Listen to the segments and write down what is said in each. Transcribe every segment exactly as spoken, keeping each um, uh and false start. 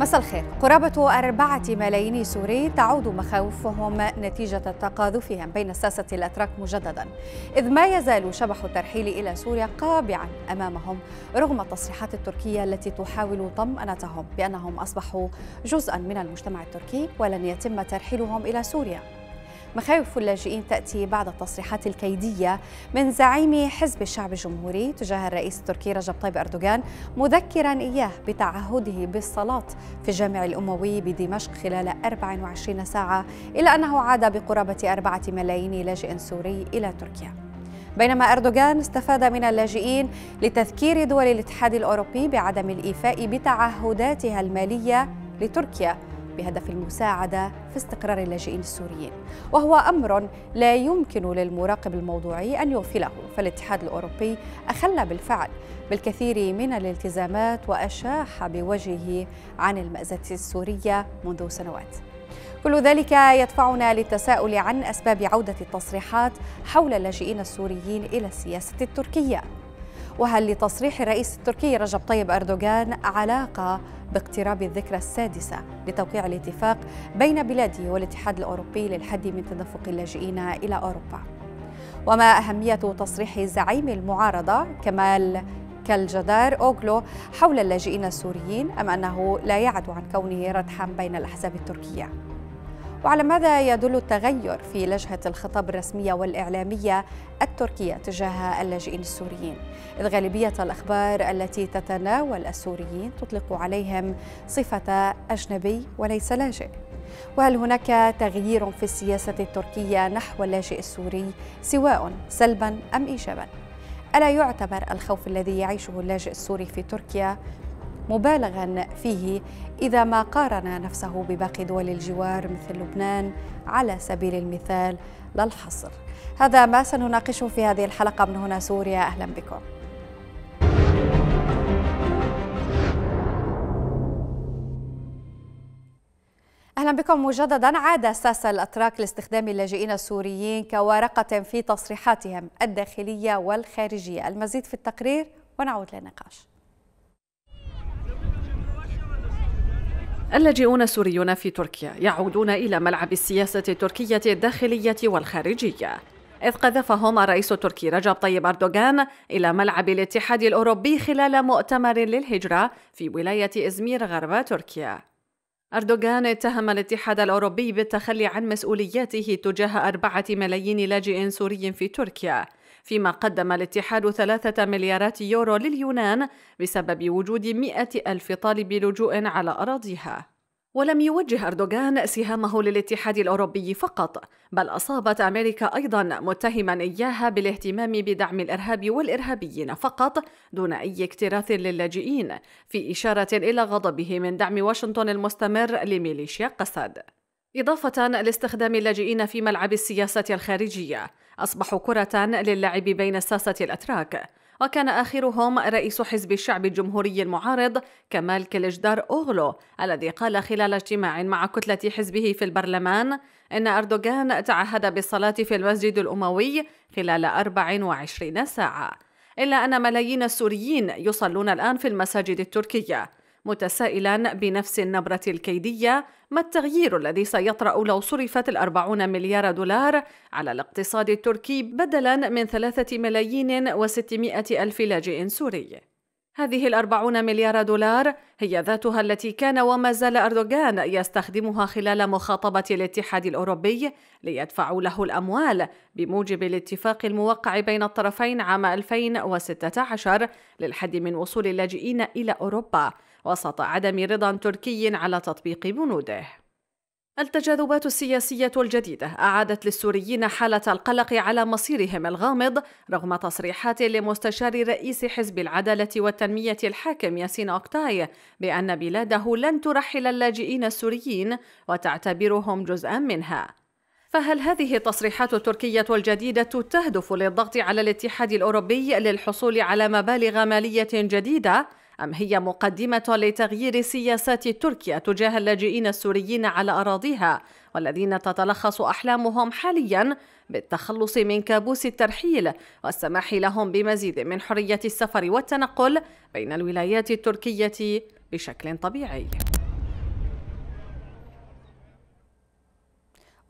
مساء الخير. قرابة أربعة ملايين سوري تعود مخاوفهم نتيجة تقاذفهم بين الساسة الأتراك مجددا، إذ ما يزال شبح الترحيل إلى سوريا قابعا أمامهم رغم التصريحات التركية التي تحاول طمأنتهم بأنهم أصبحوا جزءا من المجتمع التركي ولن يتم ترحيلهم إلى سوريا. مخاوف اللاجئين تأتي بعد التصريحات الكيدية من زعيم حزب الشعب الجمهوري تجاه الرئيس التركي رجب طيب أردوغان، مذكرا إياه بتعهده بالصلاة في الجامع الأموي بدمشق خلال أربع وعشرين ساعة، إلا أنه عاد بقرابة أربعة ملايين لاجئ سوري إلى تركيا. بينما أردوغان استفاد من اللاجئين لتذكير دول الاتحاد الأوروبي بعدم الإيفاء بتعهداتها المالية لتركيا بهدف المساعدة في استقرار اللاجئين السوريين، وهو أمر لا يمكن للمراقب الموضوعي أن يغفله، فالاتحاد الأوروبي أخل بالفعل بالكثير من الالتزامات وأشاح بوجهه عن المأزة السورية منذ سنوات. كل ذلك يدفعنا للتساؤل عن أسباب عودة التصريحات حول اللاجئين السوريين إلى السياسة التركية، وهل لتصريح الرئيس التركي رجب طيب أردوغان علاقة باقتراب الذكرى السادسة لتوقيع الاتفاق بين بلاده والاتحاد الأوروبي للحد من تدفق اللاجئين إلى أوروبا؟ وما أهمية تصريح زعيم المعارضة كمال كلجدار أوغلو حول اللاجئين السوريين، أم أنه لا يعد عن كونه ردحا بين الأحزاب التركية؟ وعلى ماذا يدل التغير في لجهة الخطاب الرسمية والإعلامية التركية تجاه اللاجئين السوريين، إذ غالبية الأخبار التي تتناول السوريين تطلق عليهم صفة أجنبي وليس لاجئ؟ وهل هناك تغيير في السياسة التركية نحو اللاجئ السوري سواء سلبا أم إيجابا؟ ألا يعتبر الخوف الذي يعيشه اللاجئ السوري في تركيا مبالغا فيه إذا ما قارن نفسه بباقي دول الجوار مثل لبنان على سبيل المثال لا الحصر؟ هذا ما سنناقشه في هذه الحلقة من هنا سوريا. أهلا بكم. أهلا بكم مجددا. عاد الساسة الأتراك لاستخدام اللاجئين السوريين كورقة في تصريحاتهم الداخلية والخارجية. المزيد في التقرير ونعود للنقاش. اللاجئون السوريون في تركيا يعودون إلى ملعب السياسة التركية الداخلية والخارجية، إذ قذفهم الرئيس التركي رجب طيب أردوغان إلى ملعب الاتحاد الأوروبي خلال مؤتمر للهجرة في ولاية إزمير غرب تركيا. أردوغان اتهم الاتحاد الأوروبي بالتخلي عن مسؤولياته تجاه أربعة ملايين لاجئ سوري في تركيا، فيما قدم الاتحاد ثلاثة مليارات يورو لليونان بسبب وجود مئة ألف طالب لجوء على أراضيها. ولم يوجه أردوغان سهامه للاتحاد الأوروبي فقط، بل أصابت أمريكا أيضا متهما إياها بالاهتمام بدعم الإرهاب والإرهابيين فقط دون أي اكتراث للاجئين، في إشارة إلى غضبه من دعم واشنطن المستمر لميليشيا قسد. إضافة لاستخدام اللاجئين في ملعب السياسة الخارجية، أصبحوا كرة للعب بين الساسة الأتراك، وكان آخرهم رئيس حزب الشعب الجمهوري المعارض كمال كلجدار أوغلو، الذي قال خلال اجتماع مع كتلة حزبه في البرلمان إن أردوغان تعهد بالصلاة في المسجد الأموي خلال أربع وعشرين ساعة، إلا أن ملايين السوريين يصلون الآن في المساجد التركية، متسائلا بنفس النبرة الكيدية ما التغيير الذي سيطرأ لو صرفت الأربعون مليار دولار على الاقتصاد التركي بدلا من ثلاثة ملايين وستمائة ألف لاجئ سوري. هذه الأربعون مليار دولار هي ذاتها التي كان وما زال أردوغان يستخدمها خلال مخاطبة الاتحاد الأوروبي ليدفعوا له الأموال بموجب الاتفاق الموقع بين الطرفين عام ألفين وستة عشر للحد من وصول اللاجئين إلى أوروبا وسط عدم رضا تركي على تطبيق بنوده. التجاذبات السياسية الجديدة أعادت للسوريين حالة القلق على مصيرهم الغامض رغم تصريحات لمستشار رئيس حزب العدالة والتنمية الحاكم ياسين أوكتاي بأن بلاده لن ترحل اللاجئين السوريين وتعتبرهم جزءا منها. فهل هذه التصريحات التركية الجديدة تهدف للضغط على الاتحاد الأوروبي للحصول على مبالغ مالية جديدة، أم هي مقدمة لتغيير سياسات تركيا تجاه اللاجئين السوريين على أراضيها والذين تتلخص أحلامهم حاليا بالتخلص من كابوس الترحيل والسماح لهم بمزيد من حرية السفر والتنقل بين الولايات التركية بشكل طبيعي؟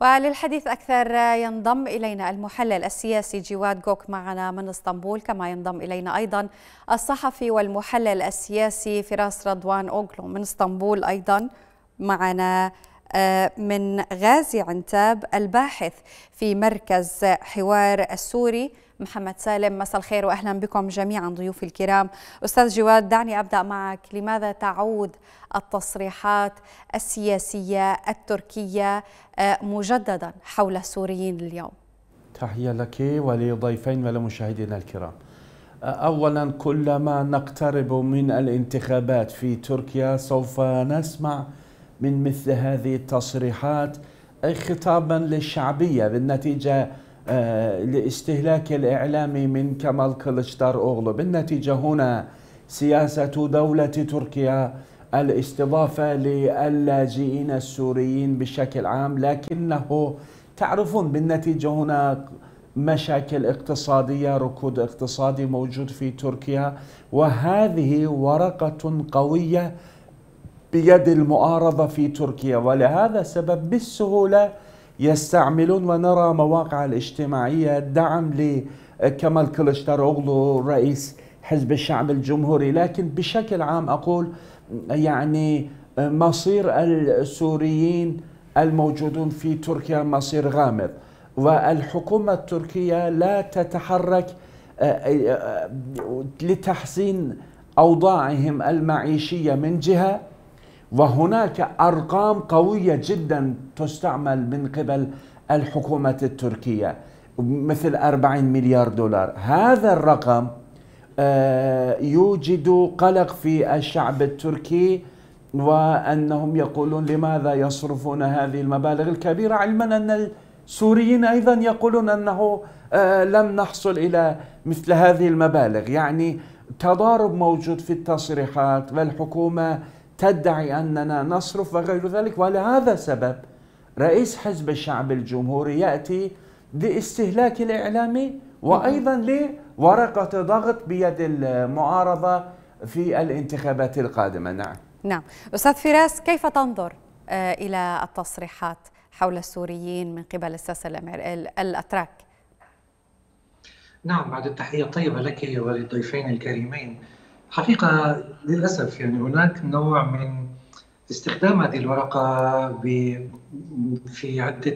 وللحديث أكثر ينضم إلينا المحلل السياسي جواد جوك معنا من اسطنبول، كما ينضم إلينا أيضا الصحفي والمحلل السياسي فراس رضوان أوغلو من اسطنبول أيضا معنا من غازي عنتاب الباحث في مركز حوار السوري محمد سالم. مساء الخير وأهلا بكم جميعا ضيوفي الكرام. أستاذ جواد، دعني أبدأ معك، لماذا تعود التصريحات السياسية التركية مجددا حول السوريين اليوم؟ تحية لك ولضيفين ولمشاهدينا الكرام. أولا، كلما نقترب من الانتخابات في تركيا سوف نسمع من مثل هذه التصريحات خطابا للشعبية بالنتيجة لاستهلاك الإعلامي من كمال كليچداروغلو. بالنتيجة هنا سياسة دولة تركيا الاستضافة للاجئين السوريين بشكل عام، لكنه تعرفون بالنتيجة هنا مشاكل اقتصادية، ركود اقتصادي موجود في تركيا، وهذه ورقة قوية بيد المعارضة في تركيا، ولهذا السبب بالسهولة يستعملون، ونرى مواقع الاجتماعية دعم لكمال كليچداروغلو رئيس حزب الشعب الجمهوري. لكن بشكل عام أقول يعني مصير السوريين الموجودون في تركيا مصير غامض، والحكومة التركية لا تتحرك لتحسين أوضاعهم المعيشية من جهة، وهناك أرقام قوية جدا تستعمل من قبل الحكومة التركية مثل أربعين مليار دولار. هذا الرقم يوجد قلق في الشعب التركي، وأنهم يقولون لماذا يصرفون هذه المبالغ الكبيرة، علما أن السوريين أيضا يقولون أنه لم نحصل إلى مثل هذه المبالغ. يعني تضارب موجود في التصريحات، والحكومة تدعي أننا نصرف وغير ذلك. ولهذا السبب رئيس حزب الشعب الجمهوري يأتي لاستهلاك الإعلامي وأيضا لورقة ضغط بيد المعارضة في الانتخابات القادمة. نعم نعم أستاذ فراس، كيف تنظر إلى التصريحات حول السوريين من قبل الساسة الأتراك؟ نعم، بعد التحية الطيبة لك وللضيفين الكريمين. حقيقة للأسف يعني هناك نوع من استخدام هذه الورقة في عدة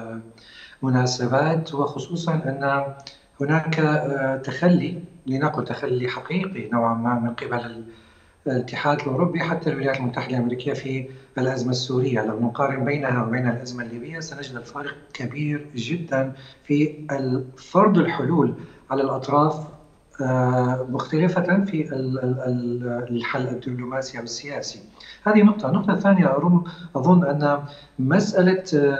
مناسبات، وخصوصا أن هناك تخلي، لنقل تخلي حقيقي نوعا ما من قبل الاتحاد الأوروبي حتى الولايات المتحدة الأمريكية في الأزمة السورية. لو نقارن بينها وبين الأزمة الليبية سنجد الفارق كبير جدا في فرض الحلول على الأطراف مختلفة في الحل الدبلوماسي أو السياسي. هذه نقطة. النقطة الثانية أظن أن مسألة،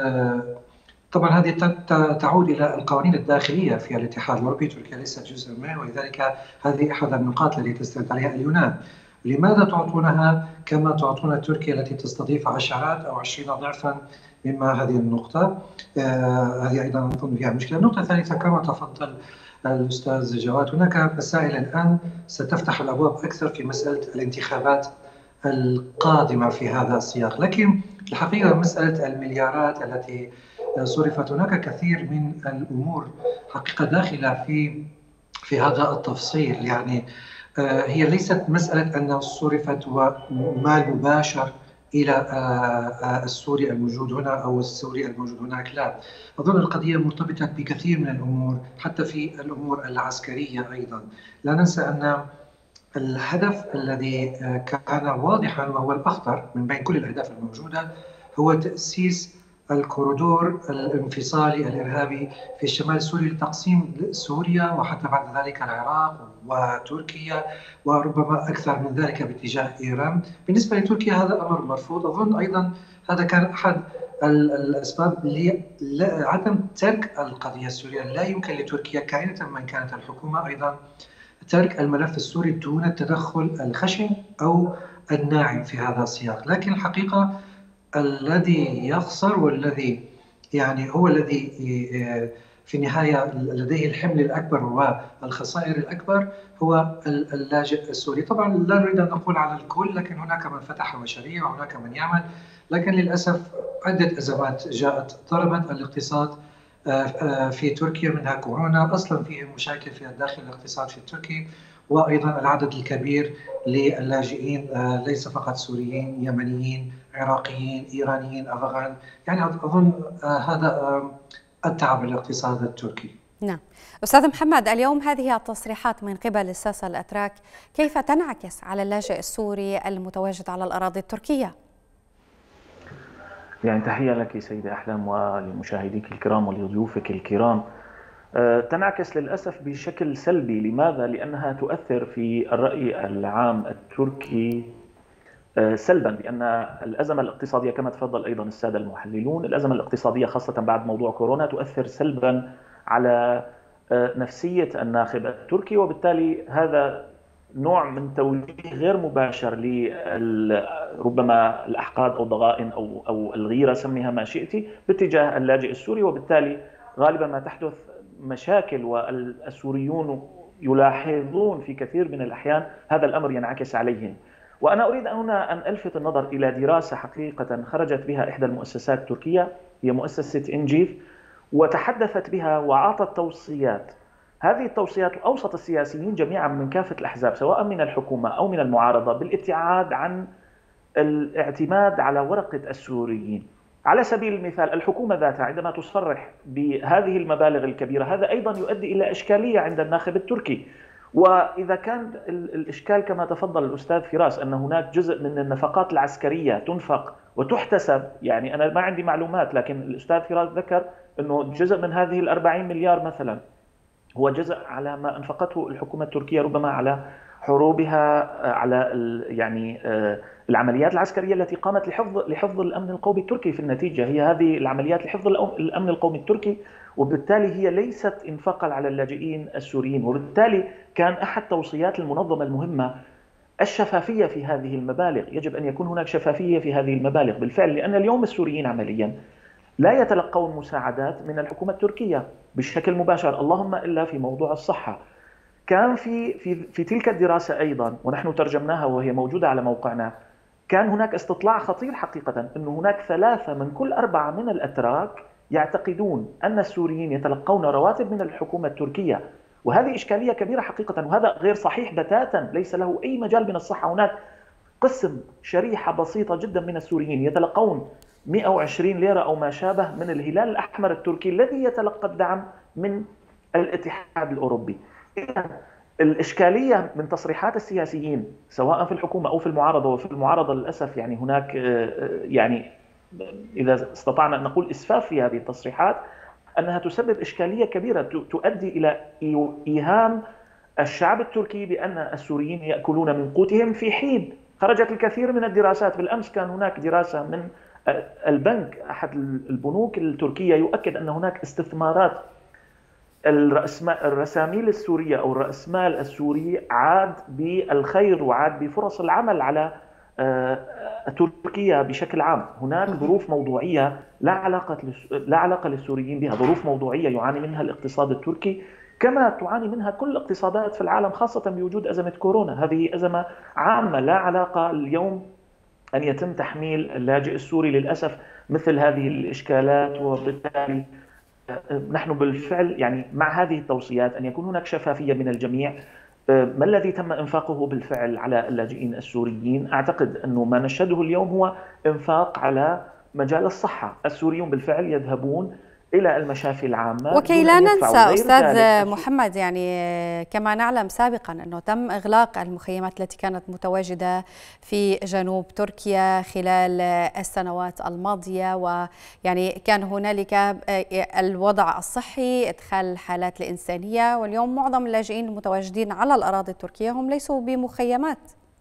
طبعا هذه تعود إلى القوانين الداخلية في الاتحاد الأوروبي، تركيا ليست جزء منه، ولذلك هذه أحد النقاط التي تستند عليها اليونان. لماذا تعطونها كما تعطون تركيا التي تستضيف عشرات أو عشرين ضعفا مما هذه النقطة؟ آه هذه أيضا أظن فيها مشكلة. النقطة الثالثة كما تفضل الأستاذ جواد، هناك مسائل الآن ستفتح الأبواب أكثر في مسألة الانتخابات القادمة في هذا السياق، لكن الحقيقة مسألة المليارات التي صرفت، هناك كثير من الأمور حقيقة داخلة في في هذا التفصيل. يعني هي ليست مسألة أنه صرفت ومال مباشر إلى السوري الموجود هنا أو السوري الموجود هناك، لا. أظن القضية مرتبطة بكثير من الأمور، حتى في الأمور العسكرية أيضا. لا ننسى أن الهدف الذي كان واضحا وهو الأخطر من بين كل الأهداف الموجودة هو تأسيس الكوريدور الانفصالي الإرهابي في الشمال السوري لتقسيم سوريا وحتى بعد ذلك العراق وتركيا وربما أكثر من ذلك باتجاه إيران. بالنسبة لتركيا هذا أمر مرفوض. أظن أيضا هذا كان أحد الأسباب لعدم ترك القضية السورية. لا يمكن لتركيا كائنة من كانت الحكومة أيضا ترك الملف السوري دون التدخل الخشن أو الناعم في هذا السياق. لكن الحقيقة الذي يخسر والذي يعني هو الذي في النهاية لديه الحمل الأكبر والخسائر الأكبر هو اللاجئ السوري. طبعا لا نريد أن نقول على الكل، لكن هناك من فتح مشاريع وهناك من يعمل، لكن للأسف عدة أزمات جاءت ضربت الاقتصاد في تركيا، منها كورونا، أصلا فيه مشاكل في داخل الاقتصاد في تركيا، وأيضا العدد الكبير للاجئين ليس فقط سوريين، يمنيين، عراقيين، إيرانيين، أفغان. يعني أظن هذا التعب الاقتصاد التركي. نعم. أستاذ محمد، اليوم هذه التصريحات من قبل الساسة الأتراك كيف تنعكس على اللاجئ السوري المتواجد على الأراضي التركية؟ يعني تحية لك سيدة أحلام ولمشاهديك الكرام ولضيوفك الكرام. تنعكس للأسف بشكل سلبي. لماذا؟ لأنها تؤثر في الرأي العام التركي سلبا، لأن الأزمة الاقتصادية كما تفضل أيضا السادة المحللون، الأزمة الاقتصادية خاصة بعد موضوع كورونا تؤثر سلبا على نفسية الناخب التركي، وبالتالي هذا نوع من توجيه غير مباشر لربما الأحقاد أو الضغائن أو أو الغيرة، سميها ما شئت، باتجاه اللاجئ السوري، وبالتالي غالبا ما تحدث مشاكل والسوريون يلاحظون في كثير من الأحيان هذا الأمر ينعكس عليهم. وأنا أريد هنا أن ألفت النظر إلى دراسة حقيقة خرجت بها إحدى المؤسسات التركية، هي مؤسسة إنجيف، وتحدثت بها وأعطت توصيات. هذه التوصيات أوصت السياسيين جميعا من كافة الأحزاب سواء من الحكومة أو من المعارضة بالابتعاد عن الاعتماد على ورقة السوريين. على سبيل المثال الحكومة ذاتها عندما تصرح بهذه المبالغ الكبيرة، هذا أيضا يؤدي إلى إشكالية عند الناخب التركي. وإذا كان الإشكال كما تفضل الأستاذ فراس أن هناك جزء من النفقات العسكرية تنفق وتحتسب، يعني أنا ما عندي معلومات، لكن الأستاذ فراس ذكر أنه جزء من هذه الأربعين مليار مثلا هو جزء على ما أنفقته الحكومة التركية ربما على حروبها، على يعني العمليات العسكرية التي قامت لحفظ لحفظ الأمن القومي التركي. في النتيجة هي هذه العمليات لحفظ الأمن القومي التركي، وبالتالي هي ليست إنفاقا على اللاجئين السوريين. وبالتالي كان أحد توصيات المنظمة المهمة الشفافية في هذه المبالغ، يجب أن يكون هناك شفافية في هذه المبالغ بالفعل، لأن اليوم السوريين عمليا لا يتلقون مساعدات من الحكومة التركية بشكل مباشر، اللهم إلا في موضوع الصحة. كان في في في تلك الدراسة أيضا، ونحن ترجمناها وهي موجودة على موقعنا، كان هناك استطلاع خطير حقيقة أن هناك ثلاثة من كل أربعة من الأتراك يعتقدون أن السوريين يتلقون رواتب من الحكومة التركية، وهذه إشكالية كبيرة حقيقة، وهذا غير صحيح بتاتا، ليس له أي مجال من الصحة. هناك قسم شريحة بسيطة جدا من السوريين يتلقون مئة وعشرين ليرة أو ما شابه من الهلال الأحمر التركي الذي يتلقى الدعم من الاتحاد الأوروبي. إذن الإشكالية من تصريحات السياسيين سواء في الحكومة أو في المعارضة، وفي المعارضة للأسف يعني هناك يعني إذا استطعنا أن نقول إسفاف في هذه التصريحات، أنها تسبب إشكالية كبيرة تؤدي إلى إيهام الشعب التركي بأن السوريين يأكلون من قوتهم، في حين خرجت الكثير من الدراسات. بالأمس كان هناك دراسة من البنك، أحد البنوك التركية، يؤكد أن هناك استثمارات الرساميل السورية أو الرأسمال السوري عاد بالخير وعاد بفرص العمل على تركيا بشكل عام. هناك ظروف موضوعية لا علاقة لا علاقة للسوريين بها، ظروف موضوعية يعاني منها الاقتصاد التركي كما تعاني منها كل الاقتصادات في العالم، خاصة بوجود أزمة كورونا. هذه أزمة عامة لا علاقة اليوم أن يتم تحميل اللاجئ السوري للأسف مثل هذه الإشكالات. وبالتالي نحن بالفعل يعني مع هذه التوصيات أن يكون هناك شفافية من الجميع. ما الذي تم إنفاقه بالفعل على اللاجئين السوريين؟ أعتقد أنه ما نشهده اليوم هو إنفاق على مجال الصحة. السوريون بالفعل يذهبون إلى المشافي العامة. وكي لا ننسى أستاذ محمد، يعني كما نعلم سابقا أنه تم إغلاق المخيمات التي كانت متواجدة في جنوب تركيا خلال السنوات الماضية، ويعني كان هنالك الوضع الصحي، إدخال الحالات الإنسانية، واليوم معظم اللاجئين المتواجدين على الأراضي التركية هم ليسوا بمخيمات.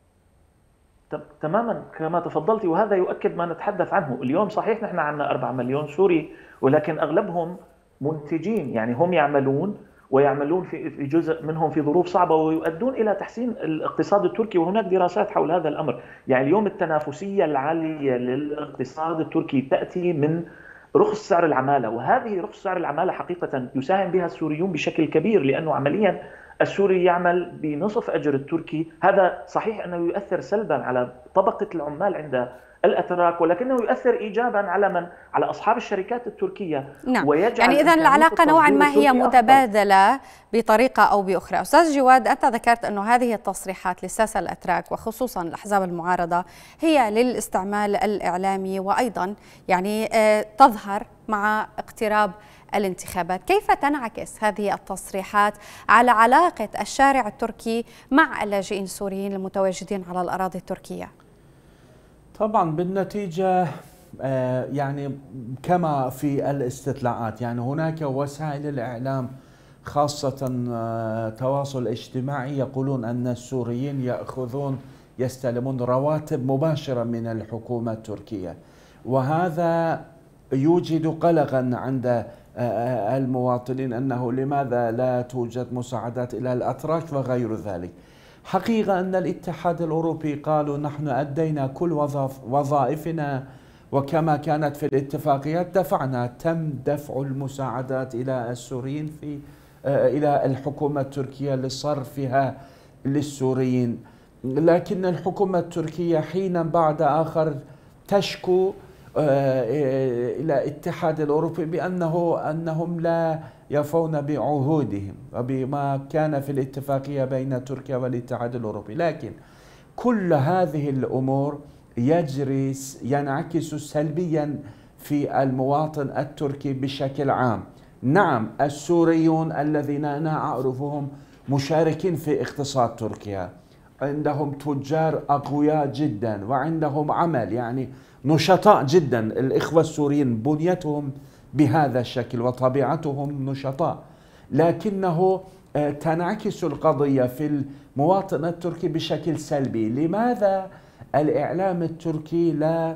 تماما كما تفضلتي، وهذا يؤكد ما نتحدث عنه اليوم. صحيح نحن عندنا أربعة مليون سوري، ولكن أغلبهم منتجين، يعني هم يعملون ويعملون في جزء منهم في ظروف صعبة ويؤدون إلى تحسين الاقتصاد التركي، وهناك دراسات حول هذا الأمر. يعني اليوم التنافسية العالية للاقتصاد التركي تأتي من رخص سعر العمالة، وهذه رخص سعر العمالة حقيقة يساهم بها السوريون بشكل كبير، لأنه عمليا السوري يعمل بنصف أجر التركي. هذا صحيح أنه يؤثر سلبا على طبقة العمال عند الأتراك، ولكنه يؤثر إيجابا على من؟ على أصحاب الشركات التركية. نعم. يعني إذن العلاقة نوعا ما هي متبادلة بطريقة أو بأخرى. أستاذ جواد، أنت ذكرت أنه هذه التصريحات للساسة الأتراك وخصوصا الأحزاب المعارضة هي للاستعمال الإعلامي، وأيضا يعني تظهر مع اقتراب الانتخابات. كيف تنعكس هذه التصريحات على علاقة الشارع التركي مع اللاجئين السوريين المتواجدين على الأراضي التركية؟ طبعا بالنتيجة يعني كما في الاستطلاعات، يعني هناك وسائل الإعلام خاصة التواصل الاجتماعي يقولون أن السوريين يأخذون يستلمون رواتب مباشرة من الحكومة التركية، وهذا يوجد قلقا عند المواطنين أنه لماذا لا توجد مساعدات إلى الأتراك وغير ذلك. حقيقة أن الاتحاد الأوروبي قالوا نحن أدينا كل وظائفنا وكما كانت في الاتفاقيات دفعنا، تم دفع المساعدات إلى السوريين في إلى الحكومة التركية لصرفها للسوريين، لكن الحكومة التركية حين بعد آخر تشكو إلى الاتحاد الأوروبي بأنه أنهم لا يفون بعهودهم وبما كان في الاتفاقية بين تركيا والاتحاد الأوروبي. لكن كل هذه الأمور يجري ينعكس سلبيا في المواطن التركي بشكل عام. نعم، السوريون الذين أنا أعرفهم مشاركين في اقتصاد تركيا، عندهم تجار أقوياء جدا وعندهم عمل، يعني نشطاء جدا. الإخوة السوريين بنيتهم بهذا الشكل وطبيعتهم نشطاء، لكنه تنعكس القضية في المواطن التركي بشكل سلبي. لماذا الإعلام التركي لا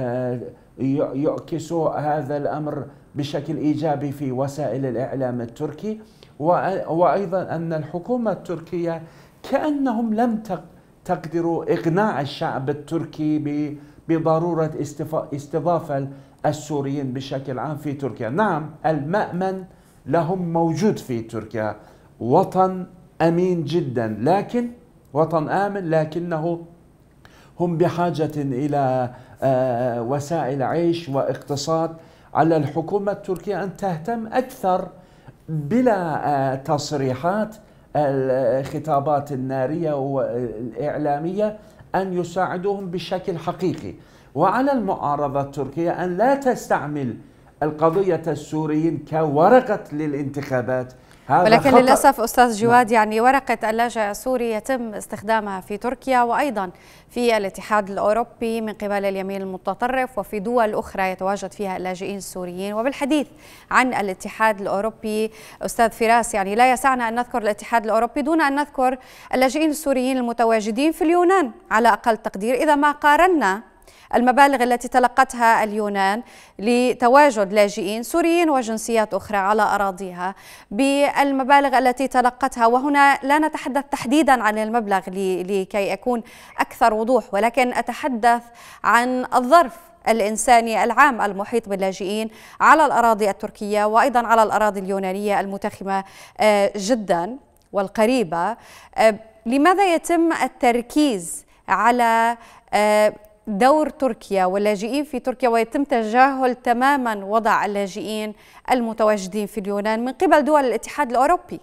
يعكس هذا الأمر بشكل إيجابي في وسائل الإعلام التركي؟ وأيضا أن الحكومة التركية كأنهم لم تقدروا إقناع الشعب التركي بضرورة استضافة السوريين بشكل عام في تركيا. نعم، المأمن لهم موجود في تركيا، وطن أمين جدا، لكن وطن آمن، لكنه هم بحاجة إلى وسائل عيش واقتصاد. على الحكومة التركية أن تهتم أكثر بلا تصريحات الخطابات النارية والإعلامية، أن يساعدوهم بشكل حقيقي. وعلى المعارضة التركية أن لا تستعمل القضية السوريين كورقة للانتخابات. ولكن للأسف أستاذ جواد، يعني ورقة اللاجئ السوري يتم استخدامها في تركيا وأيضا في الاتحاد الأوروبي من قبل اليمين المتطرف، وفي دول أخرى يتواجد فيها اللاجئين السوريين. وبالحديث عن الاتحاد الأوروبي أستاذ فراس، يعني لا يسعنا أن نذكر الاتحاد الأوروبي دون أن نذكر اللاجئين السوريين المتواجدين في اليونان على أقل تقدير. إذا ما قارنا المبالغ التي تلقتها اليونان لتواجد لاجئين سوريين وجنسيات أخرى على أراضيها بالمبالغ التي تلقتها، وهنا لا نتحدث تحديدا عن المبلغ لكي أكون أكثر وضوح، ولكن أتحدث عن الظرف الإنساني العام المحيط باللاجئين على الأراضي التركية وأيضا على الأراضي اليونانية المتخمة جدا والقريبة. لماذا يتم التركيز على دور تركيا واللاجئين في تركيا ويتم تجاهل تماما وضع اللاجئين المتواجدين في اليونان من قبل دول الاتحاد الأوروبي؟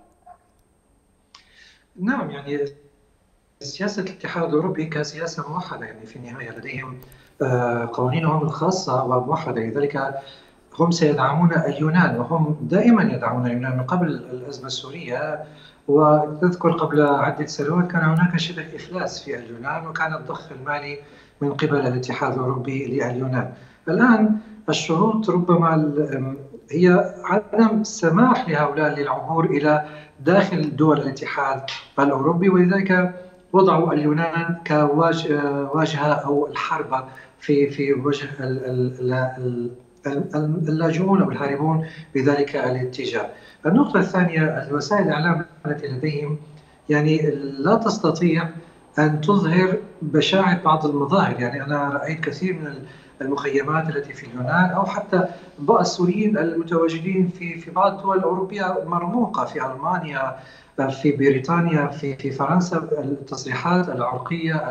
نعم، يعني سياسة الاتحاد الأوروبي كسياسة موحدة، يعني في النهاية لديهم قوانينهم الخاصة وموحدة، لذلك هم سيدعمون اليونان، وهم دائما يدعمون اليونان من قبل الأزمة السورية. وتذكر قبل عدة سنوات كان هناك شبه إفلاس في اليونان، وكان الضخ المالي من قبل الاتحاد الأوروبي لليونان. الآن الشروط ربما هي عدم سماح لهؤلاء للعبور إلى داخل دول الاتحاد الأوروبي، ولذلك وضعوا اليونان كواجهة أو الحربة في في وجه اللاجئون أو الهاربون بذلك الاتجاه. النقطة الثانية، الوسائل الإعلام التي لديهم يعني لا تستطيع أن تظهر بشاعة بعض المظاهر. يعني أنا رأيت كثير من المخيمات التي في اليونان، أو حتى بعض السوريين المتواجدين في في بعض الدول الأوروبية مرموقة، في ألمانيا، في بريطانيا، في في فرنسا. التصريحات العرقية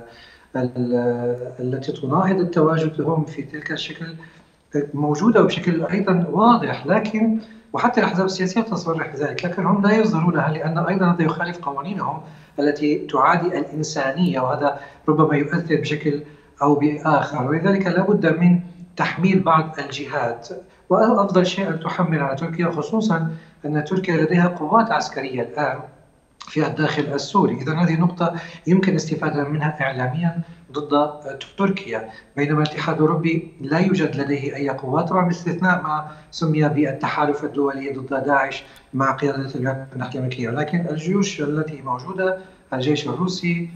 التي تناهض التواجد هم في تلك الشكل موجودة وبشكل أيضا واضح، لكن وحتى الأحزاب السياسية تصرح بذلك، لكن هم لا يظهرونها لأن أيضا هذا يخالف قوانينهم التي تعادي الإنسانية، وهذا ربما يؤثر بشكل أو بآخر. ولذلك لا بد من تحميل بعض الجهات، وأفضل شيء أن تحمل على تركيا، خصوصا أن تركيا لديها قوات عسكرية الآن في الداخل السوري. إذا هذه نقطة يمكن الاستفادة منها إعلاميا ضد تركيا، بينما الاتحاد الأوروبي لا يوجد لديه أي قوات، طبعا باستثناء ما سمي بالتحالف الدولي ضد داعش مع قيادة الولايات المتحدة الأمريكية. لكن الجيوش التي موجودة، الجيش الروسي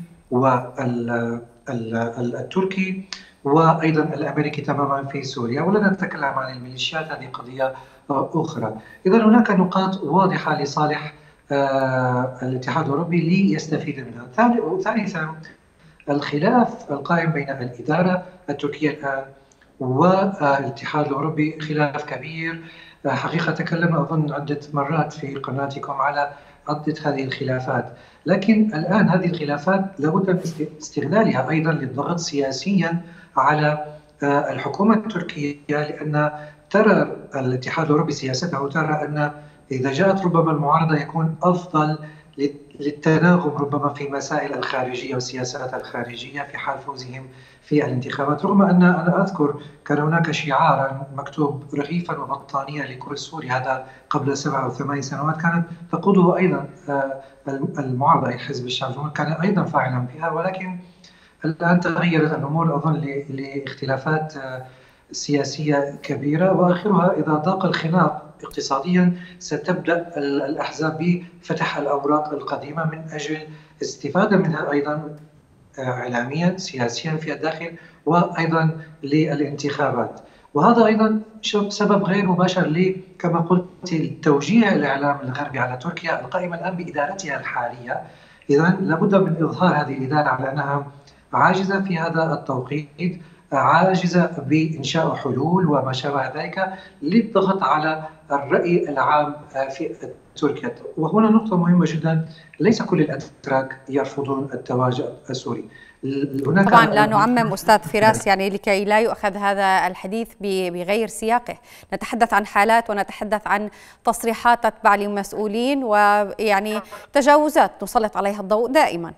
والتركي وأيضا الأمريكي تماما في سوريا، ولا نتكلم عن الميليشيات، هذه قضية أخرى. إذا هناك نقاط واضحة لصالح الاتحاد الأوروبي ليستفيد منها. ثالثا، الخلاف القائم بين الإدارة التركية الآن والاتحاد الأوروبي خلاف كبير. حقيقة تكلمنا أظن عدة مرات في قناتكم على عدة هذه الخلافات، لكن الآن هذه الخلافات لابد من استغلالها أيضا للضغط سياسيا على الحكومة التركية، لأن ترى الاتحاد الأوروبي سياسته ترى أن إذا جاءت ربما المعارضة يكون أفضل للتناغم ربما في مسائل الخارجية والسياسات الخارجية في حال فوزهم في الانتخابات. رغم أن أنا أذكر كان هناك شعارا مكتوب رغيفا وبطانية لكل سوري، هذا قبل سبع أو ثمان سنوات، كانت تقوده أيضا المعارضة حزب الشعب، كان أيضا فاعلا بها. ولكن الآن تغيرت الأمور أظن لاختلافات سياسية كبيرة، وآخرها إذا ضاق الخناق اقتصاديا ستبدأ الأحزاب بفتح الأوراق القديمة من أجل الاستفادة منها أيضا إعلاميا سياسيا في الداخل، وأيضا للانتخابات. وهذا أيضا سبب غير مباشر ل كما قلت توجيه الإعلام الغربي على تركيا القائمة الآن بإدارتها الحالية. إذا لابد من إظهار هذه الإدارة على أنها عاجزة في هذا التوقيت، عاجزة بإنشاء حلول وما شابه ذلك للضغط على الرأي العام في تركيا. وهنا نقطة مهمة جدا، ليس كل الأتراك يرفضون التواجد السوري. طبعا لا نعمم أستاذ فراس، يعني لكي لا يؤخذ هذا الحديث بغير سياقه. نتحدث عن حالات ونتحدث عن تصريحات تتبع لمسؤولين، ويعني تجاوزات نسلط عليها الضوء دائما.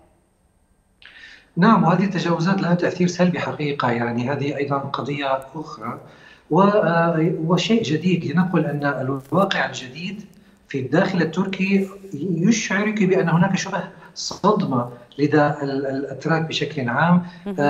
نعم، وهذه التجاوزات لها تأثير سلبي حقيقة، يعني هذه أيضا قضية أخرى وشيء جديد. لنقل أن الواقع الجديد في الداخل التركي يشعرك بأن هناك شبه صدمة لدى الأتراك بشكل عام.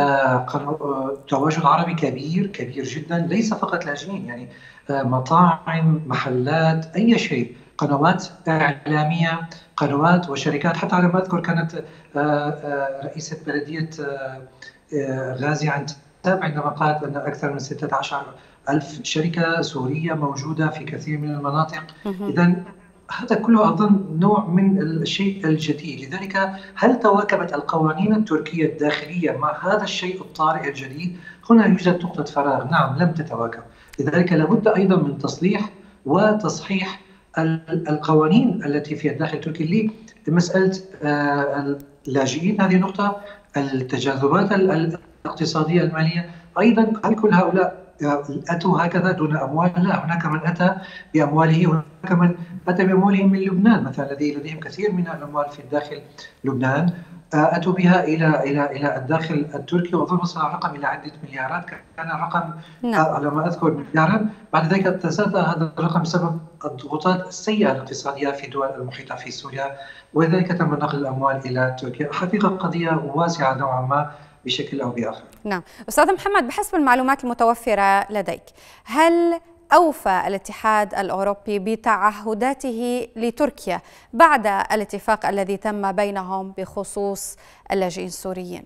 تواجد عربي كبير كبير جدا، ليس فقط لاجئين، يعني مطاعم، محلات، أي شيء، قنوات إعلامية، قنوات وشركات. حتى على ما أذكر كانت رئيسة بلدية غازي عنتاب عندما قالت أن أكثر من ستة عشر ألف شركة سورية موجودة في كثير من المناطق. إذا هذا كله أظن نوع من الشيء الجديد. لذلك هل تواكبت القوانين التركية الداخلية مع هذا الشيء الطارئ الجديد؟ هنا يوجد نقطة فراغ. نعم، لم تتواكب. لذلك لابد أيضا من تصليح وتصحيح القوانين التي في الداخل التركي لمسألة اللاجئين. هذه نقطة. التجاذبات الاقتصادية المالية أيضا، هل كل هؤلاء أتوا هكذا دون أموال؟ لا، هناك من أتى بأمواله، هناك من أتى بأموالهم من لبنان مثلا، الذي لديهم كثير من الأموال في الداخل لبنان، أتوا بها إلى إلى إلى الداخل التركي، وأظن وصل الرقم إلى عدة مليارات. كان الرقم على ما أذكر مليارا، بعد ذلك تزاد هذا الرقم بسبب الضغوطات السيئة الاقتصادية في دول المحيطة في سوريا، ولذلك تم نقل الأموال إلى تركيا. حقيقة قضية واسعة نوعا ما بشكل أو بآخر. نعم أستاذ محمد، بحسب المعلومات المتوفرة لديك، هل أوفى الاتحاد الأوروبي بتعهداته لتركيا بعد الاتفاق الذي تم بينهم بخصوص اللاجئين السوريين؟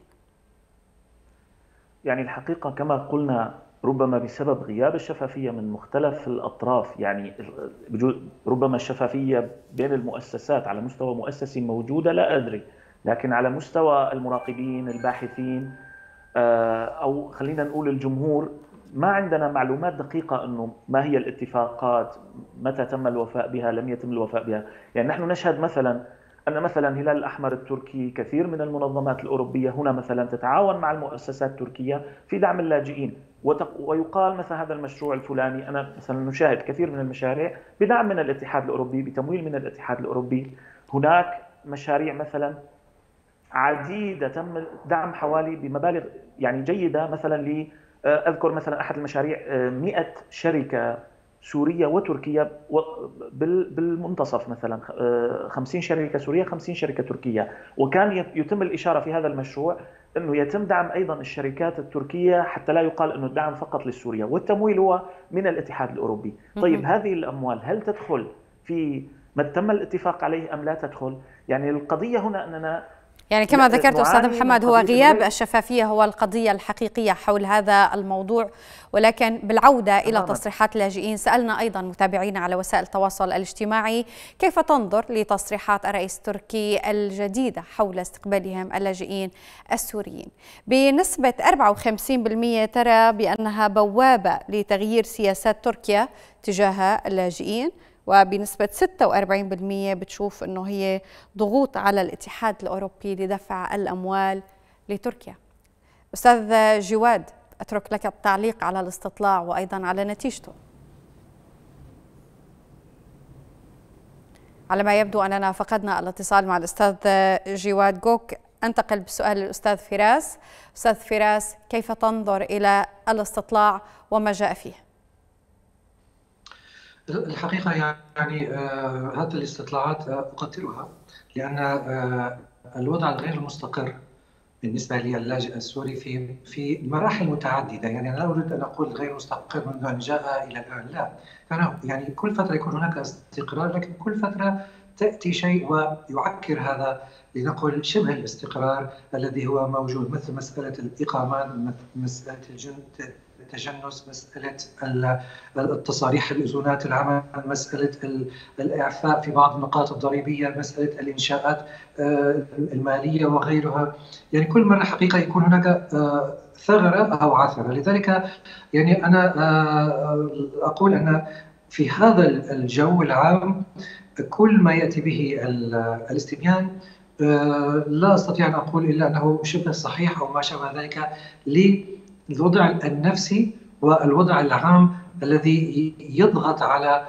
يعني الحقيقة كما قلنا ربما بسبب غياب الشفافية من مختلف الأطراف، يعني ربما الشفافية بين المؤسسات على مستوى مؤسسي موجودة، لا أدري، لكن على مستوى المراقبين الباحثين أو خلينا نقول الجمهور ما عندنا معلومات دقيقة أنه ما هي الاتفاقات، متى تم الوفاء بها، لم يتم الوفاء بها. يعني نحن نشهد مثلا أن مثلا الهلال الأحمر التركي، كثير من المنظمات الأوروبية هنا مثلا تتعاون مع المؤسسات التركية في دعم اللاجئين، ويقال مثلا هذا المشروع الفلاني، أنا مثلا نشاهد كثير من المشاريع بدعم من الاتحاد الأوروبي، بتمويل من الاتحاد الأوروبي. هناك مشاريع مثلا عديدة تم دعم حوالي بمبالغ يعني جيدة، مثلا ل أذكر مثلا أحد المشاريع مئة شركة سورية وتركية بالمنتصف، مثلا خمسين شركة سورية خمسين شركة تركية، وكان يتم الإشارة في هذا المشروع أنه يتم دعم أيضا الشركات التركية حتى لا يقال أنه الدعم فقط للسوريا، والتمويل هو من الاتحاد الأوروبي. طيب هذه الأموال هل تدخل في ما تم الاتفاق عليه أم لا تدخل؟ يعني القضية هنا أننا يعني كما ذكرت أستاذ محمد، هو غياب الشفافية هو القضية الحقيقية حول هذا الموضوع. ولكن بالعودة إلى تصريحات اللاجئين، سألنا أيضا متابعينا على وسائل التواصل الاجتماعي كيف تنظر لتصريحات الرئيس التركي الجديدة حول استقبالهم اللاجئين السوريين. بنسبة أربعة وخمسين بالمئة ترى بأنها بوابة لتغيير سياسات تركيا تجاه اللاجئين، وبنسبة ستة وأربعين بالمئة بتشوف أنه هي ضغوط على الاتحاد الأوروبي لدفع الأموال لتركيا. أستاذ جواد، أترك لك التعليق على الاستطلاع وأيضا على نتيجته. على ما يبدو أننا فقدنا الاتصال مع الأستاذ جواد جوك. أنتقل بالسؤال للأستاذ فراس. أستاذ فراس، كيف تنظر إلى الاستطلاع وما جاء فيه؟ الحقيقة يعني آه هذه الاستطلاعات آه أقدرها، لأن آه الوضع الغير المستقر بالنسبة للاجئ السوري في في مراحل متعددة. يعني أنا لا أريد أن أقول غير مستقر منذ أن جاء إلى الآن، لا، كان يعني كل فترة يكون هناك استقرار، لكن كل فترة تأتي شيء ويعكر هذا لنقل شبه الاستقرار الذي هو موجود، مثل مسألة الإقامات، مسألة التجنس، مسألة التصاريح الأذونات العمل، مسألة الإعفاء في بعض النقاط الضريبية، مسألة الإنشاءات المالية وغيرها. يعني كل مرة حقيقة يكون هناك ثغرة أو عثرة. لذلك يعني أنا أقول أن في هذا الجو العام كل ما يأتي به الاستبيان لا أستطيع أن أقول إلا أنه شبه صحيح أو ما شابه ذلك للوضع النفسي والوضع العام الذي يضغط على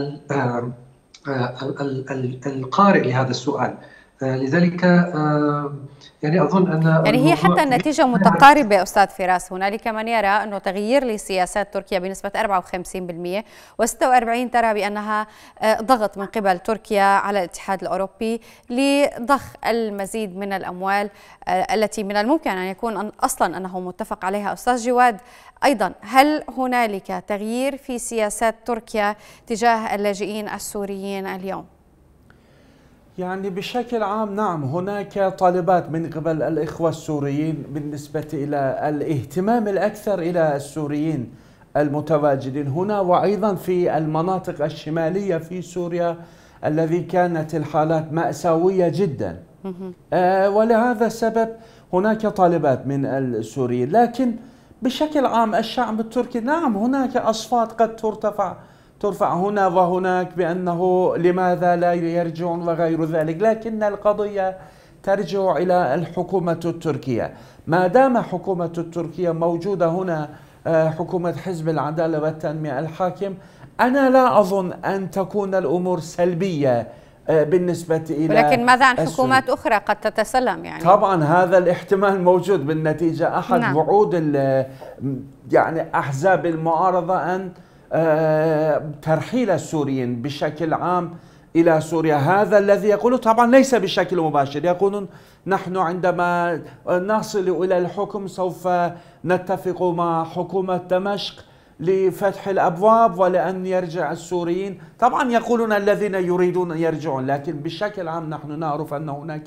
القارئ لهذا السؤال. لذلك يعني أظن أن يعني هي حتى النتيجة متقاربة أستاذ فراس. هنالك من يرى أنه تغيير لسياسات تركيا بنسبة أربعة وخمسين بالمئة، وستة وأربعين ترى بأنها ضغط من قبل تركيا على الاتحاد الأوروبي لضخ المزيد من الأموال التي من الممكن أن يكون أصلا أنه متفق عليها. أستاذ جواد، أيضا هل هنالك تغيير في سياسات تركيا تجاه اللاجئين السوريين اليوم؟ يعني بشكل عام نعم، هناك طالبات من قبل الإخوة السوريين بالنسبة إلى الاهتمام الأكثر إلى السوريين المتواجدين هنا، وأيضا في المناطق الشمالية في سوريا الذي كانت الحالات مأساوية جدا. آه ولهذا السبب هناك طالبات من السوريين، لكن بشكل عام الشعب التركي نعم هناك أصوات قد ترتفع ترفع هنا وهناك بأنه لماذا لا يرجعون وغير ذلك، لكن القضية ترجع إلى الحكومة التركية. ما دام حكومة التركية موجودة هنا، حكومة حزب العدالة والتنمية الحاكم، أنا لا أظن أن تكون الأمور سلبية بالنسبة إلى، ولكن ماذا عن حكومات أخرى قد تتسلم؟ يعني طبعا هذا الاحتمال موجود بالنتيجة. أحد نعم. وعود يعني أحزاب المعارضة أن ترحيل السوريين بشكل عام إلى سوريا. هذا الذي يقوله طبعا ليس بشكل مباشر، يقولون نحن عندما نصل إلى الحكم سوف نتفق مع حكومة دمشق لفتح الأبواب ولأن يرجع السوريين. طبعا يقولون الذين يريدون أن يرجعون، لكن بشكل عام نحن نعرف أن هناك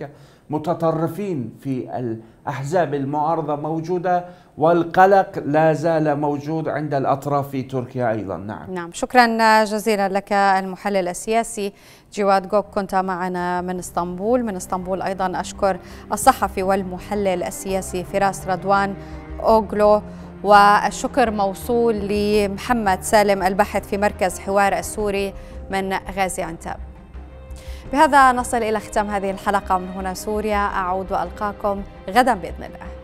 متطرفين في الأحزاب المعارضة موجودة، والقلق لا زال موجود عند الأطراف في تركيا أيضا. نعم نعم، شكرا جزيلا لك المحلل السياسي جواد جوك، كنت معنا من اسطنبول. من اسطنبول أيضا أشكر الصحفي والمحلل السياسي فراس رضوان أوغلو، والشكر موصول لمحمد سالم الباحث في مركز حوار السوري من غازي عنتاب. بهذا نصل إلى ختام هذه الحلقة من هنا سوريا، أعود وألقاكم غدا بإذن الله.